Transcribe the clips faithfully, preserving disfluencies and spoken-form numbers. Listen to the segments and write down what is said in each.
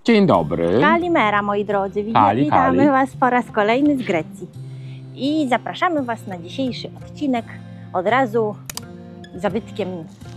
Dzień dobry. Kalimera, moi drodzy. Witam, Kali, witamy Kali. Was po raz kolejny z Grecji. I zapraszamy Was na dzisiejszy odcinek od razu zabytkiem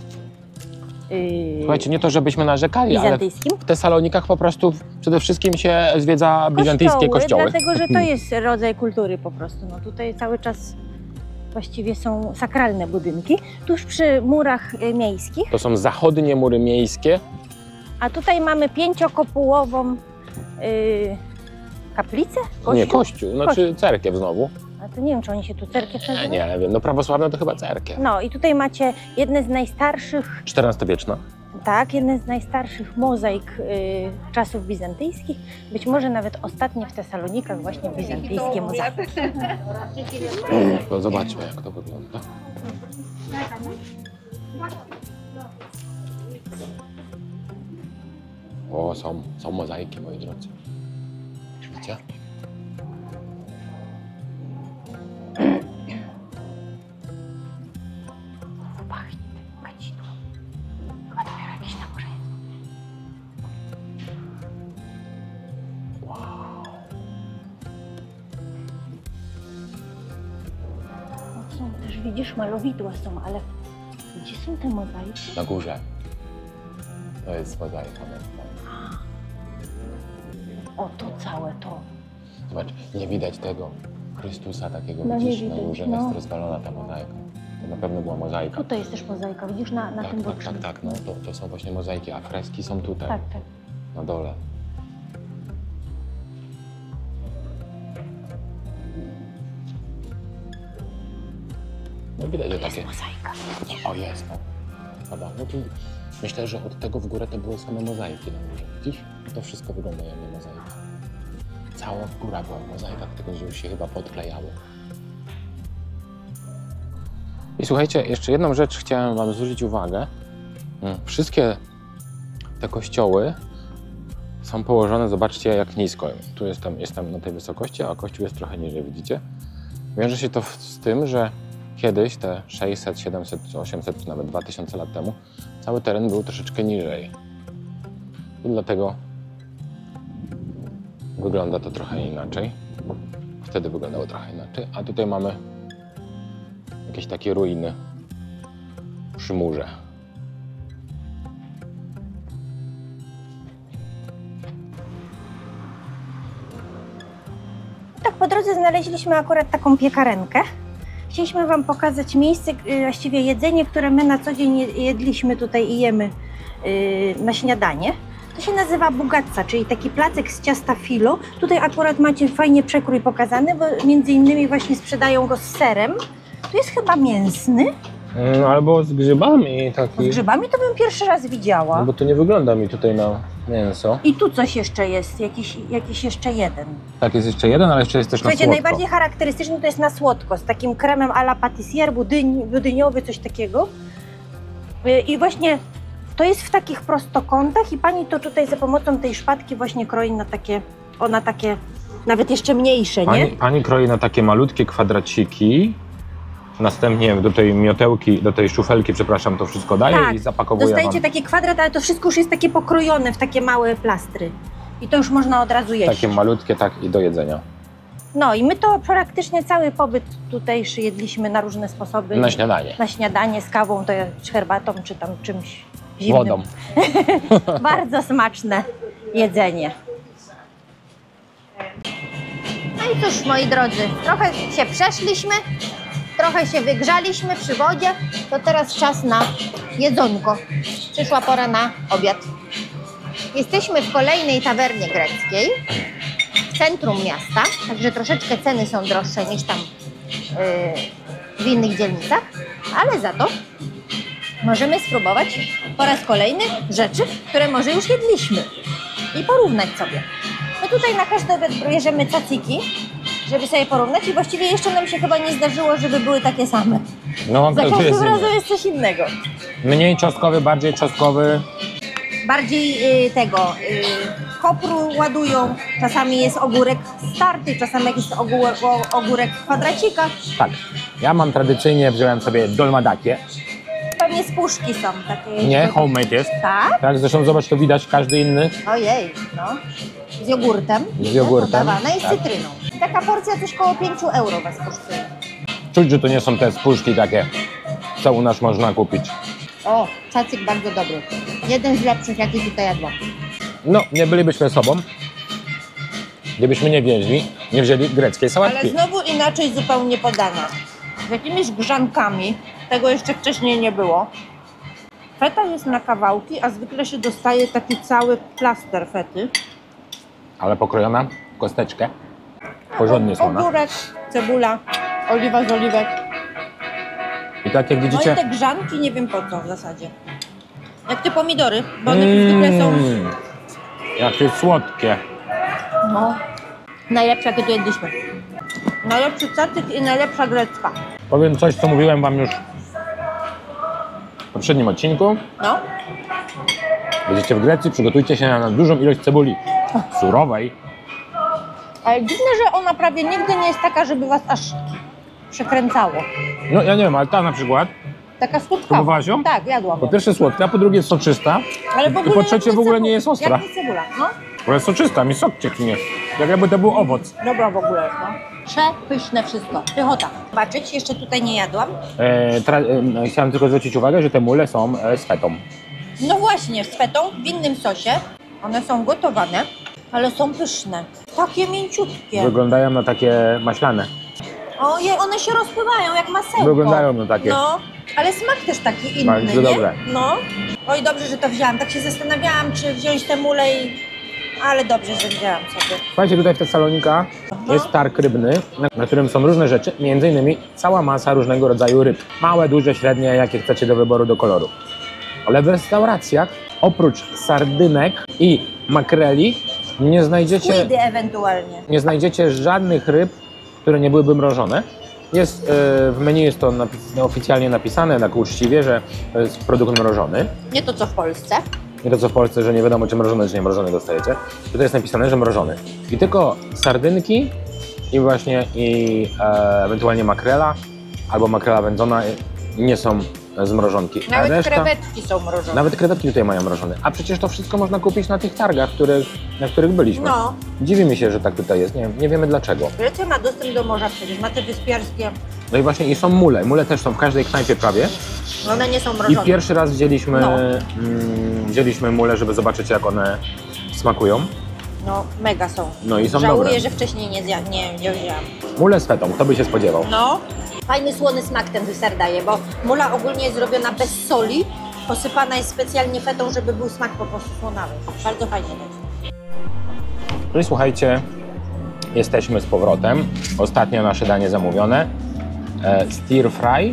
yy, Słuchajcie, nie to żebyśmy narzekali, ale bizantyjskim. w Tesalonikach po prostu przede wszystkim się zwiedza bizantyjskie kościoły. Dlatego, że to jest rodzaj kultury po prostu. No tutaj cały czas właściwie są sakralne budynki, tuż przy murach y, miejskich. To są zachodnie mury miejskie. A tutaj mamy pięciokopułową yy, kaplicę? Kościół? Nie, kościół, znaczy cerkiew znowu. A to nie wiem, czy oni się tu cerkiew Nie, nazywają? nie wiem, no prawosławne to chyba cerkiew. No i tutaj macie jedne z najstarszych, czternastowieczna. tak, jedne z najstarszych mozaik y, czasów bizantyjskich. Być może nawet ostatnie w Tesalonikach właśnie bizantyjskie mozaiki. To zobaczmy, jak to wygląda. O, są, są mozaiki, moi drodzy. Widzicie? Pachnie kadzidło. Chyba dopiero jakieś na górze jest. Wow. No są też, widzisz, malowidła są, ale gdzie są te mozaiki? Na górze. To jest mozaika. O, to całe to. Zobacz, nie widać tego Chrystusa takiego, No, nie widzisz, na widać, górze no. jest rozwalona ta mozaika. To na pewno była mozaika. Tutaj jest też mozaika, widzisz, na, na tak, tym tak, bocznym. tak, tak, no to, to są właśnie mozaiki, a freski są tutaj, Tak, tak. na dole. No widać, że takie... Mozaika. O, jest, no. Dobra, no tu myślę, że od tego w górę to były same mozaiki na górze, widzisz? To wszystko wygląda jak mozaika. Cała góra była w mozaikach, tylko że już się chyba podklejały. I słuchajcie, jeszcze jedną rzecz chciałem wam zwrócić uwagę. Wszystkie te kościoły są położone, zobaczcie jak nisko. Tu jestem, jestem na tej wysokości, a kościół jest trochę niżej, widzicie? Wiąże się to z tym, że kiedyś, te sześćset, siedemset, osiemset, czy nawet dwa tysiące lat temu, cały teren był troszeczkę niżej. I dlatego wygląda to trochę inaczej. Wtedy wyglądało trochę inaczej, a tutaj mamy jakieś takie ruiny przy murze. Tak, po drodze znaleźliśmy akurat taką piekarenkę. Chcieliśmy Wam pokazać miejsce, właściwie jedzenie, które my na co dzień jedliśmy tutaj i jemy yy, na śniadanie. To się nazywa bugatsa, czyli taki placek z ciasta filo. Tutaj akurat macie fajnie przekrój pokazany, bo między innymi właśnie sprzedają go z serem. Tu jest chyba mięsny. No, albo z grzybami taki. Z grzybami to bym pierwszy raz widziała. No bo to nie wygląda mi tutaj na mięso. I tu coś jeszcze jest, jakiś, jakiś jeszcze jeden. Tak, jest jeszcze jeden, ale jeszcze jest też na Słuchajcie, słodko. najbardziej charakterystyczny to jest na słodko, z takim kremem à la pâtissière, budyń, budyniowy, coś takiego. I właśnie to jest w takich prostokątach i pani to tutaj za pomocą tej szpatki właśnie kroi na takie, ona takie nawet jeszcze mniejsze, Pani, nie? pani kroi na takie malutkie kwadraciki. Następnie do tej miotełki, do tej szufelki, przepraszam, to wszystko daje Tak, i zapakowuje dostajecie wam taki kwadrat, ale to wszystko już jest takie pokrojone w takie małe plastry. I to już można od razu jeść. takie malutkie, tak, i do jedzenia. No i my to praktycznie cały pobyt tutejszy jedliśmy na różne sposoby. Na śniadanie. Na śniadanie z kawą, to czy herbatą, czy tam czymś zimnym. Wodą. Bardzo smaczne jedzenie. No i cóż, moi drodzy, trochę się przeszliśmy, trochę się wygrzaliśmy przy wodzie, to teraz czas na jedzonko. Przyszła pora na obiad. Jesteśmy w kolejnej tawernie greckiej, w centrum miasta, także troszeczkę ceny są droższe niż tam yy, w innych dzielnicach, ale za to możemy spróbować po raz kolejny rzeczy, które może już jedliśmy i porównać sobie. My tutaj na każdy obiad bierzemy caciki, żeby sobie porównać i właściwie jeszcze nam się chyba nie zdarzyło, żeby były takie same. No, Za to każdym jest razem jest coś innego. mniej czosnkowy, bardziej czosnkowy. Bardziej y, tego y, kopru ładują, czasami jest ogórek starty, czasami jakiś ogórek, ogórek w kwadracikach. Tak, ja mam tradycyjnie, wziąłem sobie dolmadakie. Pewnie nie z puszki są takie. Nie, homemade jest. Tak? Tak, zresztą zobacz, to widać każdy inny. Ojej, no. Z jogurtem. Z jogurtem. Podawane i z Tak. cytryną. Taka porcja coś koło pięć euro was kosztuje. Czuć, że to nie są te spuszki takie, co u nas można kupić. O, cacyk bardzo dobry. Jeden z lepszych, jaki tutaj jadłam. No, nie bylibyśmy sobą, gdybyśmy nie wzięli, nie wzięli greckiej sałatki. Ale znowu inaczej zupełnie podana. Z jakimiś grzankami. Tego jeszcze wcześniej nie było. Feta jest na kawałki, a zwykle się dostaje taki cały plaster fety. Ale pokrojona w kosteczkę. Porządnie słona. Ogórek, cebula, oliwa z oliwek. I tak jak No i widzicie... te grzanki nie wiem po co w zasadzie. Jak te pomidory, bo one zwykle są... Mm, jakie słodkie. No, najlepsze jakie tu jedliśmy. Najlepszy cacyk i najlepsza grecka. Powiem coś, co mówiłem wam już w poprzednim odcinku. No, Będziecie w Grecji, przygotujcie się na dużą ilość cebuli surowej. ale dziwne, że ona prawie nigdy nie jest taka, żeby was aż przekręcało. No ja nie wiem, ale ta na przykład, Taka słodka. próbowałaś ją? Tak, jadłam. Po pierwsze słodka, a po drugie soczysta. Ale w I ogóle po trzecie jak w ogóle cebu- nie jest ostra. Jak nie cebula, no. Bo jest soczysta, mi sok cieknie. Jak jakby to był owoc. Dobra w ogóle jest, no. Przepyszne wszystko. Pychota. Zobaczyć, jeszcze tutaj nie jadłam. E, tra- e, chciałem tylko zwrócić uwagę, że te mule są e, z fetą. No właśnie, z fetą, w innym sosie. One są gotowane, ale są pyszne. Takie mięciutkie. Wyglądają na takie maślane. Ojej, one się rozpływają jak masełko. Wyglądają na takie. No, ale smak też taki inny, Bardzo nie? dobre. No. Oj, dobrze, że to wzięłam. Tak się zastanawiałam, czy wziąć te mule i... Ale dobrze, że wzięłam sobie. Słuchajcie, tutaj w Tesalonika jest targ rybny, na, na którym są różne rzeczy, między innymi cała masa różnego rodzaju ryb. Małe, duże, średnie, jakie chcecie do wyboru, do koloru. Ale w restauracjach, oprócz sardynek i makreli, nie znajdziecie, Squidy ewentualnie. nie znajdziecie żadnych ryb, które nie byłyby mrożone. Jest, e, w menu jest to napis, oficjalnie napisane, tak uczciwie, że to jest produkt mrożony. Nie to, co w Polsce. Nie to co w Polsce, że nie wiadomo, czy mrożony, czy nie mrożony dostajecie. Tutaj jest napisane, że mrożony. I tylko sardynki i właśnie i e, ewentualnie makrela albo makrela wędzona nie są z mrożonki. A Nawet reszta, krewetki są mrożone. Nawet krewetki tutaj mają mrożone. A przecież to wszystko można kupić na tych targach, których, na których byliśmy. No. Dziwi mi się, że tak tutaj jest. Nie, nie wiemy dlaczego. Grecja ma dostęp do morza przecież, ma te wyspiarskie. No i właśnie i są mule. Mule też są w każdej knajpie prawie. One nie są I mrożone. pierwszy raz wzięliśmy, No. mm, wzięliśmy mule, żeby zobaczyć, jak one smakują. No, mega są. No i są Żałuję, dobre. że wcześniej nie, zja- nie, nie wzięłam. Mule z fetą, kto by się spodziewał. No. Fajny, słony smak ten ser daje, bo mula ogólnie jest zrobiona bez soli, posypana jest specjalnie fetą, żeby był smak po prostu słonawy. Bardzo fajnie to jest. No i słuchajcie, jesteśmy z powrotem. Ostatnio nasze danie zamówione. E, stir fry.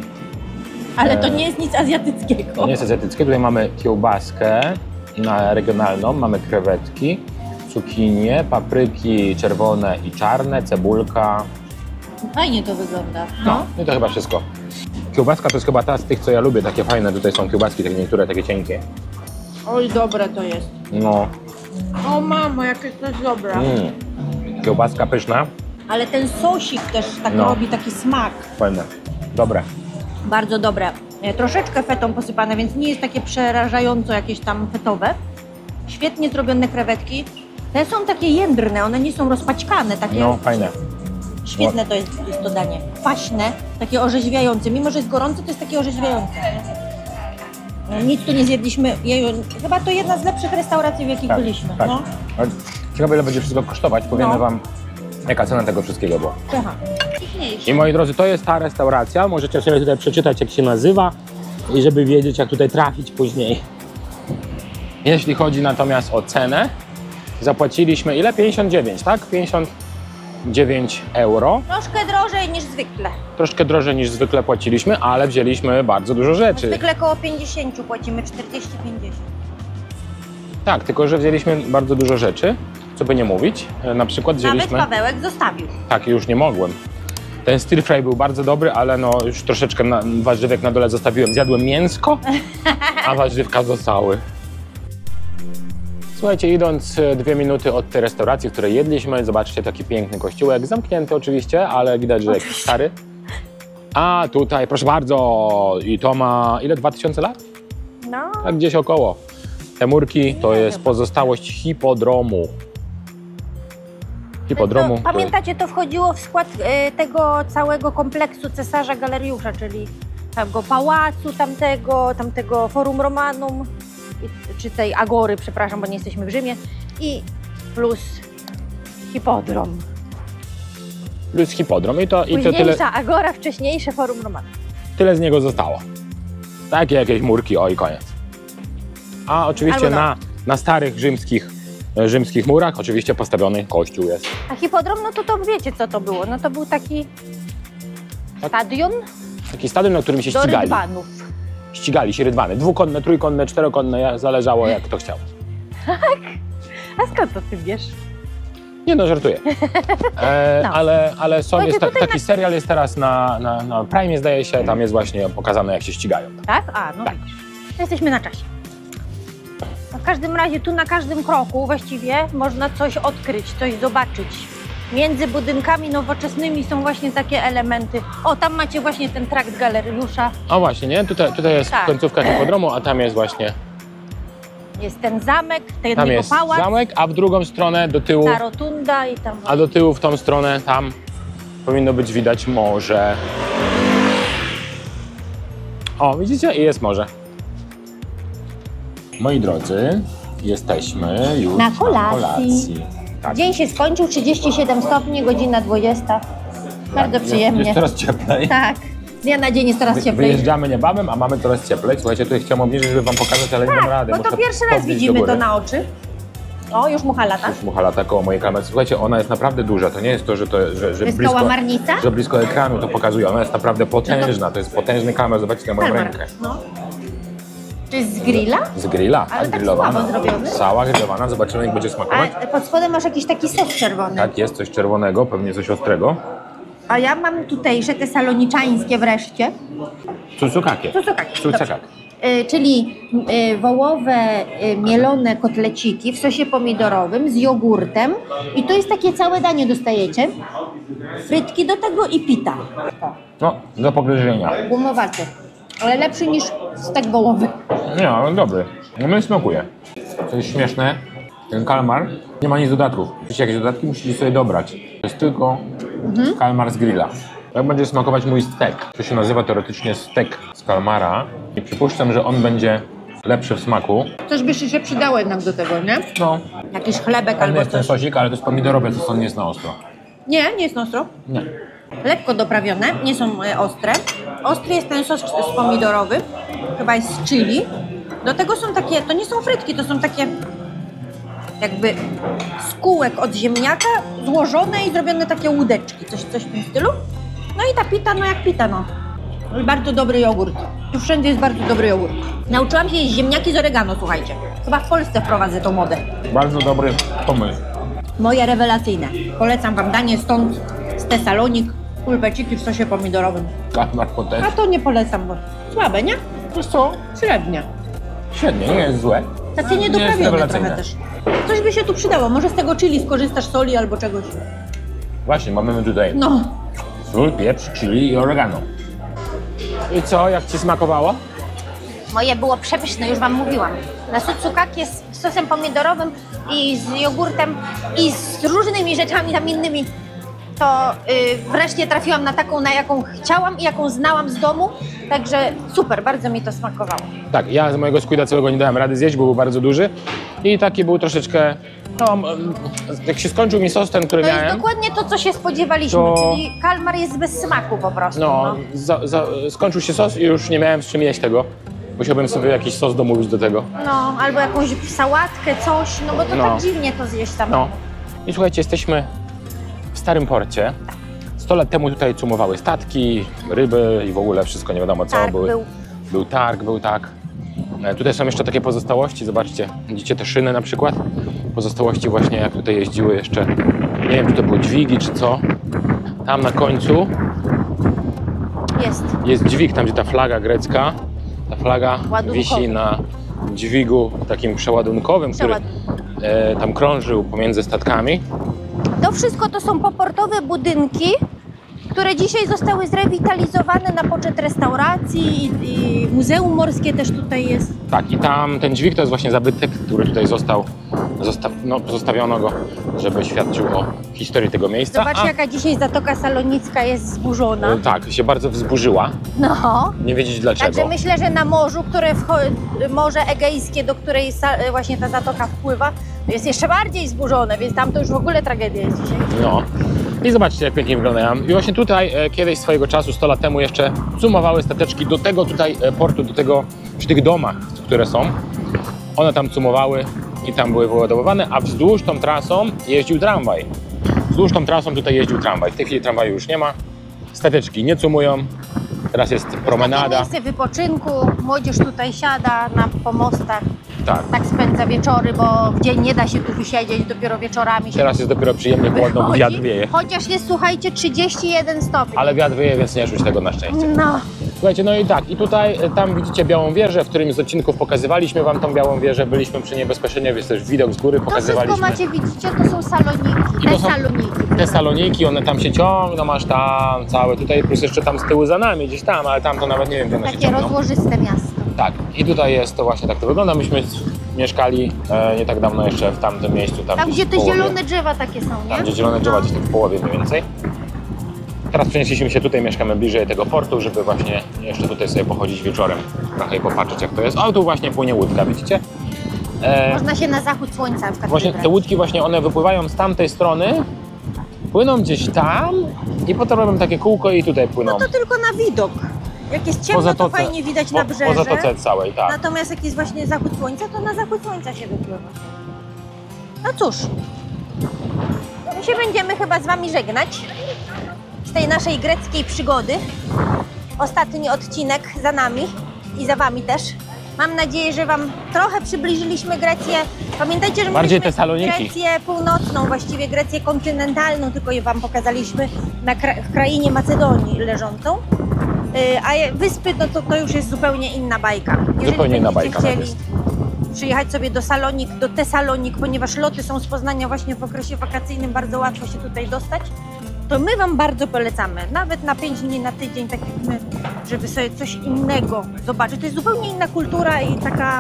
Ale to nie jest nic azjatyckiego. To nie jest azjatyckie. Tutaj mamy kiełbaskę na regionalną, mamy krewetki, cukinie, papryki czerwone i czarne, cebulka. Fajnie to wygląda. No i to chyba wszystko. Kiełbaska to jest chyba ta z tych, co ja lubię. Takie fajne tutaj są kiełbaski, takie niektóre takie cienkie. Oj, dobre to jest. No, O mamo, jakie to jest dobre. mm. Kiełbaska pyszna, Ale ten sosik też tak No. robi taki smak. fajne, dobre. Bardzo dobre. E, Troszeczkę fetą posypane, więc nie jest takie przerażająco jakieś tam fetowe. Świetnie zrobione krewetki. Te są takie jędrne, one nie są rozpaćkane. Takie No, fajne. Świetne to jest, jest to danie. Kwaśne, takie orzeźwiające. Mimo, że jest gorące, to jest takie orzeźwiające. No, nic tu nie zjedliśmy. Jeju, chyba to jedna z lepszych restauracji, w jakich Tak, byliśmy. tak. No. Ale ciekawe, ile będzie wszystko kosztować. Powiemy No. wam, jaka cena tego wszystkiego była. Aha. I moi drodzy, to jest ta restauracja. Możecie sobie tutaj przeczytać, jak się nazywa i żeby wiedzieć, jak tutaj trafić później. Jeśli chodzi natomiast o cenę, zapłaciliśmy ile? pięćdziesiąt dziewięć, tak? pięćdziesiąt dziewięć euro. Troszkę drożej niż zwykle. Troszkę drożej niż zwykle płaciliśmy, ale wzięliśmy bardzo dużo rzeczy. Zwykle koło pięćdziesiąt płacimy, czterdzieści pięćdziesiąt. Tak, tylko że wzięliśmy bardzo dużo rzeczy, co by nie mówić. Na przykład Nawet wzięliśmy... Pawełek zostawił. Tak, już nie mogłem. Ten stir fry był bardzo dobry, ale no już troszeczkę na, warzywek na dole zostawiłem. Zjadłem mięsko, a warzywka zostały. Słuchajcie, idąc dwie minuty od tej restauracji, w której jedliśmy, zobaczcie taki piękny kościółek, zamknięty oczywiście, ale widać, że jakiś stary. A tutaj, proszę bardzo, i to ma ile? dwa tysiące lat? No. Tak gdzieś około. Te murki to jest pozostałość hipodromu. Hipodromu. To, pamiętacie, to wchodziło w skład y, tego całego kompleksu cesarza Galeriusza, czyli tego pałacu tamtego, tamtego Forum Romanum, i, czy tej Agory, przepraszam, bo nie jesteśmy w Rzymie, i plus hipodrom. Plus hipodrom i to, i to Późniejsza tyle, Agora, wcześniejsze Forum Romanum. tyle z niego zostało. Takie jakieś murki, o i koniec. A oczywiście Albo no. na, na starych rzymskich, rzymskich murach oczywiście postawiony kościół jest. A hipodrom, no to, to wiecie co to było, no to był taki Tak. stadion Taki stadion, na którym się do ścigali. rydwanów. Ścigali się rydwany. Dwukonne, trójkonne, czterokonne, zależało jak kto chciał. A skąd to ty wiesz? Nie no, żartuję. E, No. ale, ale są, Słuchajcie, jest ta, tutaj taki na- serial jest teraz na, na, na Prime, zdaje się, tam jest właśnie pokazane jak się ścigają. Tak? A, no Tak. widzisz. To jesteśmy na czasie. No w każdym razie tu na każdym kroku właściwie można coś odkryć, coś zobaczyć. Między budynkami nowoczesnymi są właśnie takie elementy. O, tam macie właśnie ten trakt Galeriusza. A właśnie, nie? Tutaj, tutaj jest Tak. końcówka hipodromu, a tam jest właśnie, Jest ten zamek, ten tam jego jest pałac, zamek, a w drugą stronę do tyłu, ta rotunda i tam... a do tyłu w tą stronę, tam powinno być widać morze. O, widzicie? I jest morze. Moi drodzy, jesteśmy już Na kolacji. Na kolacji. Tak. Dzień się skończył, trzydzieści siedem stopni, godzina dwudziesta. Bardzo przyjemnie. Jest coraz cieplej. Tak, z dnia na dzień jest coraz Wy- cieplej. Wyjeżdżamy niebawem, a mamy coraz cieplej. Słuchajcie, tutaj chciałem obniżyć, żeby wam pokazać, ale nie dam rady. Bo to Muszę pierwszy raz podnieść do widzimy góry. to na oczy. O, już mucha lata. Już mucha lata koło mojej kamery. Słuchajcie, ona jest naprawdę duża. To nie jest to, że, to, że, że, To jest blisko, kałamarnica? że blisko ekranu to pokazuje. Ona jest naprawdę potężna. To jest potężny kamer. Zobaczcie na moją Kalmar. rękę. No. To jest z grilla? Z grilla, Ale tak, tak grillowana. słabo zrobiony? Cała grillowana. Zobaczymy, jak będzie smakować. A pod spodem masz jakiś taki sos czerwony. Tak, jest coś czerwonego, pewnie coś ostrego. A ja mam tutejsze, te saloniczańskie wreszcie. Cucukaki. Cucukaki, Cucukaki. Y, czyli y, wołowe y, mielone kotleciki w sosie pomidorowym z jogurtem. I to jest takie całe danie dostajecie. Frytki do tego i pita. O, No, do pogryzienia. gumowaty. Ale lepszy niż stek wołowy. Nie, ale dobry. No mnie smakuje. Co jest śmieszne, ten kalmar nie ma nic dodatków. Jeśli jakieś dodatki musicie sobie dobrać. To jest tylko Mhm. kalmar z grilla. Jak będzie smakować mój stek? To się nazywa teoretycznie stek z kalmara. I przypuszczam, że on będzie lepszy w smaku. Coś by się przydało jednak do tego, nie? No, Jakiś chlebek ten albo jest ten coś. sosik, ale to jest pomidorowe, to on nie jest na ostro. Nie, nie jest ostro. Nie. Lekko doprawione, nie są e, ostre. Ostry jest ten sos z pomidorowy, chyba jest z chili. Do tego są takie, to nie są frytki, to są takie jakby z kółek od ziemniaka złożone i zrobione takie łódeczki, coś, coś w tym stylu. No i ta pita, no jak pita, no. I bardzo dobry jogurt. Tu wszędzie jest bardzo dobry jogurt. Nauczyłam się jeść ziemniaki z oregano, słuchajcie. Chyba w Polsce wprowadzę tą modę. Bardzo dobry pomysł. Moje rewelacyjne. Polecam wam danie stąd, z Tesalonik, pulpeciki w sosie pomidorowym. Kalmar potężny. A to nie polecam, bo słabe, nie? Wiesz co? Średnie. Średnie, nie jest złe. Takie Nie jest niedoprawione rewelacyjne. trochę też. Coś by się tu przydało. Może z tego chili skorzystasz, soli albo czegoś. Właśnie, mamy tutaj No, sól, pieprz, chili i oregano. I co, jak ci smakowało? moje było przepyszne, już wam mówiłam. Na sucukaki jest z sosem pomidorowym i z jogurtem i z różnymi rzeczami tam innymi. To y, wreszcie trafiłam na taką, na jaką chciałam i jaką znałam z domu. Także super, bardzo mi to smakowało. Tak, ja z mojego squida całego nie dałem rady zjeść, bo był bardzo duży i taki był troszeczkę, no, mm, jak się skończył mi sos ten, który To jest miałem, dokładnie to, co się spodziewaliśmy, To- czyli kalmar jest bez smaku po prostu. no, No. za, za, skończył się sos i już nie miałem z czym jeść tego. Musiałbym sobie jakiś sos domówić do tego. No, albo jakąś sałatkę, coś, no bo to No. tak dziwnie to zjeść tam. No. I słuchajcie, jesteśmy w Starym Porcie. Sto lat temu tutaj cumowały statki, ryby i w ogóle wszystko nie wiadomo co. Targ Były, był. był targ, był tak. E, Tutaj są jeszcze takie pozostałości, zobaczcie, widzicie te szyny na przykład? Pozostałości właśnie jak tutaj jeździły jeszcze, nie wiem czy to były dźwigi czy co. Tam na końcu Jest. jest dźwig, tam gdzie ta flaga grecka. Ta flaga Ładunkowy. wisi na dźwigu takim przeładunkowym, który e, tam krążył pomiędzy statkami. To wszystko to są poportowe budynki, które dzisiaj zostały zrewitalizowane na poczet restauracji i, i muzeum morskie też tutaj jest. Tak, i tam ten dźwig to jest właśnie zabytek, który tutaj został, zosta no, zostawiono go, żeby świadczył o historii tego miejsca. Zobaczcie, A, jaka dzisiaj Zatoka Salonicka jest zburzona. e, tak, się bardzo wzburzyła. No. Nie wiedzieć dlaczego. Także myślę, że na morzu, które Morze Egejskie, do której właśnie ta zatoka wpływa, jest jeszcze bardziej zburzone, więc tam to już w ogóle tragedia jest dzisiaj. No. I zobaczcie, jak pięknie wyglądają. I właśnie tutaj e, kiedyś swojego czasu, sto lat temu jeszcze cumowały stateczki do tego tutaj e, portu, do tego, przy tych domach, które są. One tam cumowały i tam były wyładowywane, a wzdłuż tą trasą jeździł tramwaj. Wzdłuż tą trasą tutaj jeździł tramwaj. W tej chwili tramwaju już nie ma. Stateczki nie cumują. Teraz jest Takie promenada. miejsce wypoczynku, młodzież tutaj siada na pomostach. Tak. Tak spędza wieczory, bo w dzień nie da się tu wysiedzieć, dopiero wieczorami się Teraz jest dopiero przyjemnie chłodno, wychodzi. wiatr wieje. Chociaż jest, słuchajcie, trzydzieści jeden stopni. Ale wiatr wieje, więc nie czuć tego na szczęście. No, Słuchajcie, no i tak, i tutaj, e, tam widzicie Białą Wieżę, w którymś z odcinków pokazywaliśmy wam tą Białą Wieżę, byliśmy przy niej bezpośrednio, więc też widok z góry to wszystko pokazywaliśmy. macie, widzicie, to są saloniki, I te to są- saloniki. Te saloniki, one tam się ciągną, aż tam całe tutaj, plus jeszcze tam z tyłu za nami, gdzieś tam, ale tam to nawet nie wiem, gdzie one się Takie ciągną. rozłożyste miasto. Tak, i tutaj jest to właśnie tak to wygląda. Myśmy mieszkali e, nie tak dawno jeszcze w tamtym miejscu. Tam, Tam, gdzieś gdzie w te połowie. zielone drzewa takie są, nie? Tam, gdzie zielone drzewa, gdzieś tak w połowie mniej więcej. Teraz przenieśliśmy się tutaj, mieszkamy bliżej tego portu, żeby właśnie jeszcze tutaj sobie pochodzić wieczorem, trochę i popatrzeć jak to jest. O, tu właśnie płynie łódka, widzicie? E, Można się na zachód słońca na przykład właśnie wybrać. te łódki właśnie one wypływają z tamtej strony, płyną gdzieś tam i potem robią takie kółko i tutaj płyną. No to tylko na widok. Jak jest Po ciemno, to zatoce. fajnie widać po, na brzeże. po zatoce całej, tak. Natomiast jak jest właśnie zachód słońca, to na zachód słońca się wypływa. No cóż, my się będziemy chyba z wami żegnać z tej naszej greckiej przygody. Ostatni odcinek za nami i za wami też. Mam nadzieję, że wam trochę przybliżyliśmy Grecję. Pamiętajcie, że Bardziej mieliśmy te Saloniki. Grecję północną, właściwie Grecję kontynentalną, tylko je wam pokazaliśmy na kra w krainie Macedonii leżącą. Yy, a je- wyspy, no to, to już jest zupełnie inna bajka. Jeżeli Zupełnie inna będziecie bajka, tak chcieli przyjechać sobie do Salonik, do Tesalonik, ponieważ loty są z Poznania właśnie w okresie wakacyjnym, bardzo łatwo się tutaj dostać, to my wam bardzo polecamy. Nawet na pięć dni, na tydzień, tak jak my, żeby sobie coś innego zobaczyć. To jest zupełnie inna kultura i taka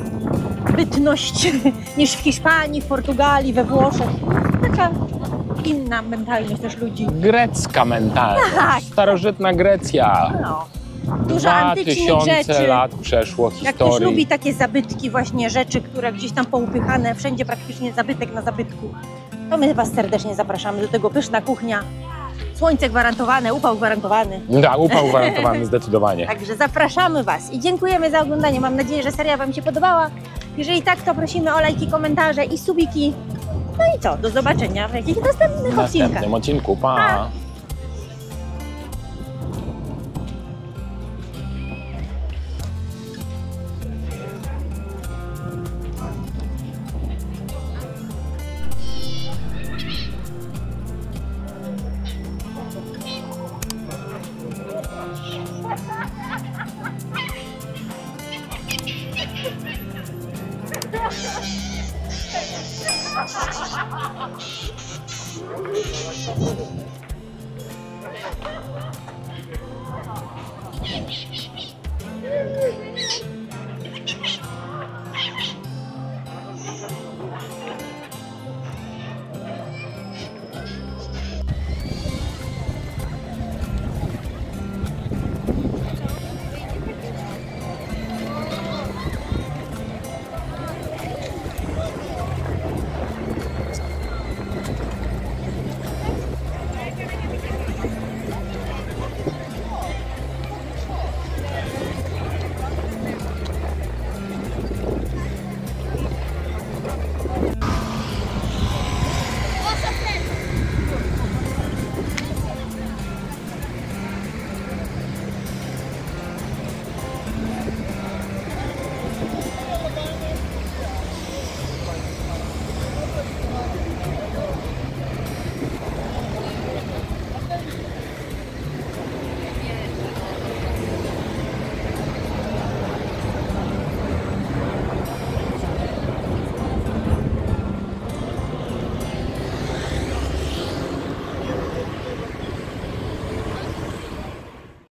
bytność niż w Hiszpanii, w Portugalii, we Włoszech. Taka inna mentalność też ludzi. Grecka mentalność, Tak. starożytna Grecja. No. Dużo Dwa antycznych tysiące rzeczy. lat przeszło Jak ktoś historii. lubi takie zabytki, właśnie rzeczy, które gdzieś tam poupychane, wszędzie praktycznie zabytek na zabytku, to my was serdecznie zapraszamy do tego. Pyszna kuchnia, słońce gwarantowane, upał gwarantowany. Da, upał gwarantowany zdecydowanie. Także zapraszamy was i dziękujemy za oglądanie. Mam nadzieję, że seria wam się podobała. Jeżeli tak, to prosimy o lajki, komentarze i subiki. No i co? Do zobaczenia w jakichś następnych W odcinkach. następnym odcinku, pa! Pa.